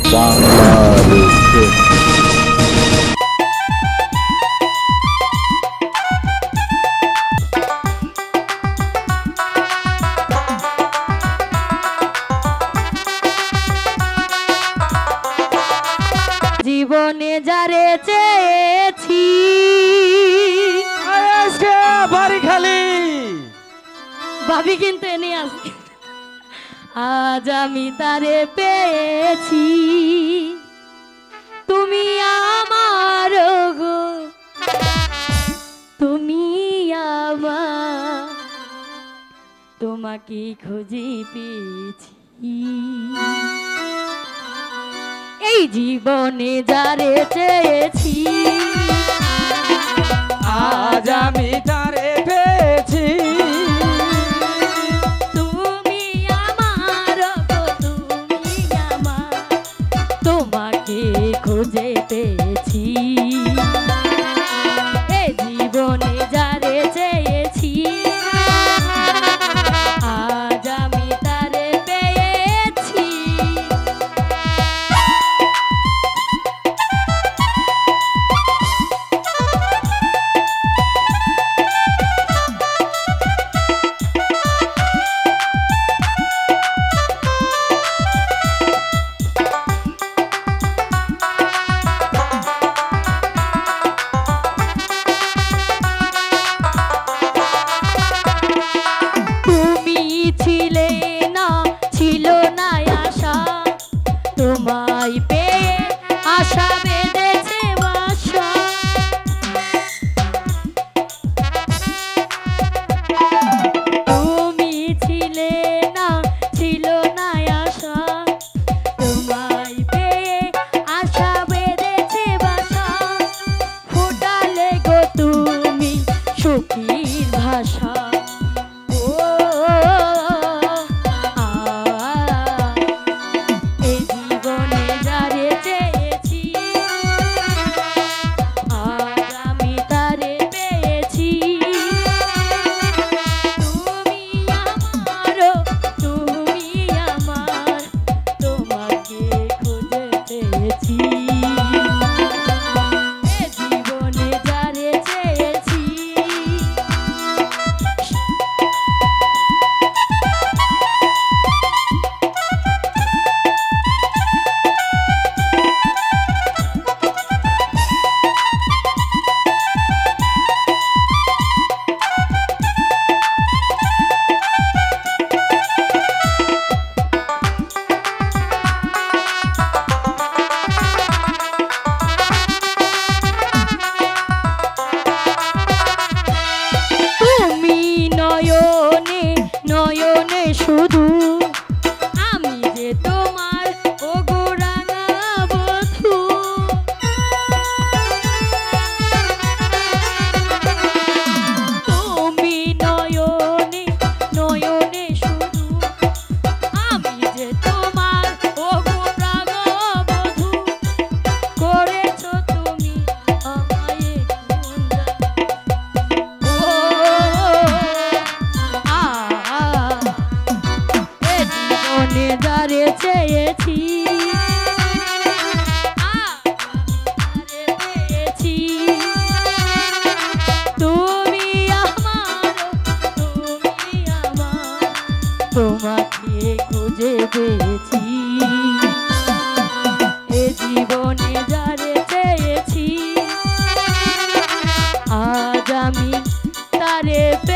বাংলাদেশে। জীবনে যারে চেয়েছি বাড়ি খালি ভাবি কিন্তু এনে আসি, আজ আমি তারে পেয়েছি। তুমি আমার গো, তুমি আমার, তোমাকে খুঁজি পেয়েছি। এই জীবনে যারে চেয়েছি আজ আমি তারে পেয়েছি। তুমি আমার গো, তুমি আমার, তোমাকে খুঁজে পেয়েছি। এই জীবনে যারে চেয়েছি আজ আমি তারে পেয়েছি। তোমায় পেয়ে আশা বেঁধেছে বাসা। তুমি ছিলে না, ছিল না আশা, তোমায় পেয়ে আশা বেঁধেছে বাসা। ফোটালে গো তুমি সুখীর ভাষা। নয়নে শুধু আমি যে তোমার ওগো রাঙা বধূ। তুমি নয়নে নয়নে শুধু আমি যে তোমার ওগো রাঙা বধূ। করেছো তুমি আমায় যারে চেয়েছি পেয়েছি। তুমি আমার, তুমি আমার, তোমাকে খুঁজে পেয়েছি। এ জীবনে যারে চেয়েছি আজ আমি তারে